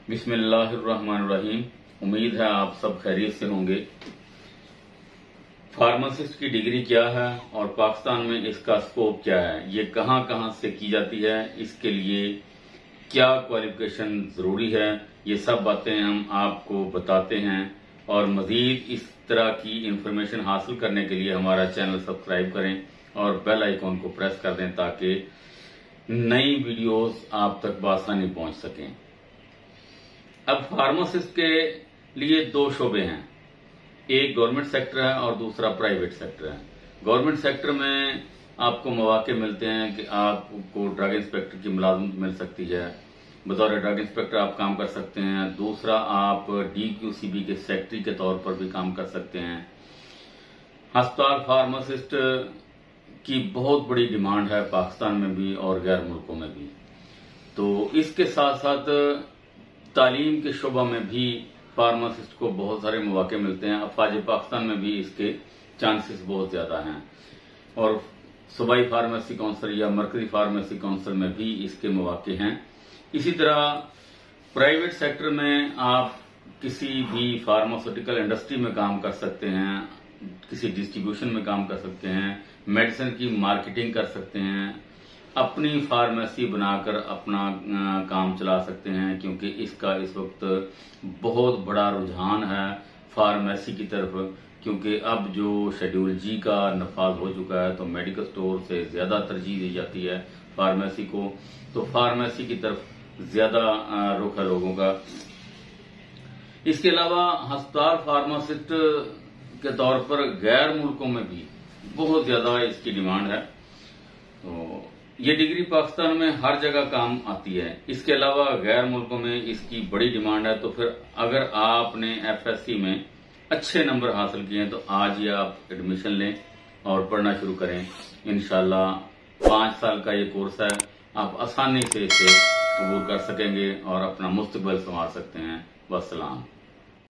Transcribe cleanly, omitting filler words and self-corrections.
बिस्मिल्लाहिर्रहमानिर्रहीम। उम्मीद है आप सब खैरियत से होंगे। फार्मासिस्ट की डिग्री क्या है और पाकिस्तान में इसका स्कोप क्या है, ये कहां कहां से की जाती है, इसके लिए क्या क्वालिफिकेशन जरूरी है, ये सब बातें हम आपको बताते हैं। और मजीद इस तरह की इंफॉर्मेशन हासिल करने के लिए हमारा चैनल सब्सक्राइब करें और बेल आइकॉन को प्रेस कर दें ताकि नई वीडियोस आप तक बआसानी पहुंच सकें। अब फार्मासिस्ट के लिए दो शोबे हैं, एक गवर्नमेंट सेक्टर है और दूसरा प्राइवेट सेक्टर है। गवर्नमेंट सेक्टर में आपको मौके मिलते हैं कि आपको ड्रग इंस्पेक्टर की मुलाजमत मिल सकती है, बतौर ड्रग इंस्पेक्टर आप काम कर सकते हैं। दूसरा, आप DQCB के सेक्रेटरी के तौर पर भी काम कर सकते हैं। अस्पताल फार्मासिस्ट की बहुत बड़ी डिमांड है पाकिस्तान में भी और गैर मुल्कों में भी। तो इसके साथ साथ तालीम के शोबा में भी फार्मासिस्ट को बहुत सारे मौके मिलते हैं। अफवाज पाकिस्तान में भी इसके चांसेस बहुत ज्यादा हैं और सूबाई फार्मेसी काउंसिल या मरकजी फार्मेसी काउंसिल में भी इसके मौके हैं। इसी तरह प्राइवेट सेक्टर में आप किसी भी फार्मास्यूटिकल इंडस्ट्री में काम कर सकते हैं, किसी डिस्ट्रीब्यूशन में काम कर सकते हैं, मेडिसिन की मार्केटिंग कर सकते हैं, अपनी फार्मेसी बनाकर अपना काम चला सकते हैं, क्योंकि इसका इस वक्त बहुत बड़ा रुझान है फार्मेसी की तरफ। क्योंकि अब जो शेड्यूल G का नफाज हो चुका है तो मेडिकल स्टोर से ज्यादा तरजीह दी जाती है फार्मेसी को, तो फार्मेसी की तरफ ज्यादा रुख है लोगों का। इसके अलावा अस्पताल फार्मासिस्ट के तौर पर गैर मुल्कों में भी बहुत ज्यादा इसकी डिमांड है। तो ये डिग्री पाकिस्तान में हर जगह काम आती है। इसके अलावा गैर मुल्कों में इसकी बड़ी डिमांड है। तो फिर अगर आपने FSC में अच्छे नंबर हासिल किए हैं तो आज ही आप एडमिशन लें और पढ़ना शुरू करें। इंशाल्लाह 5 साल का ये कोर्स है, आप आसानी से इसे कबूल कर सकेंगे और अपना मुस्तकबिल संवार सकते हैं। वस्सलाम।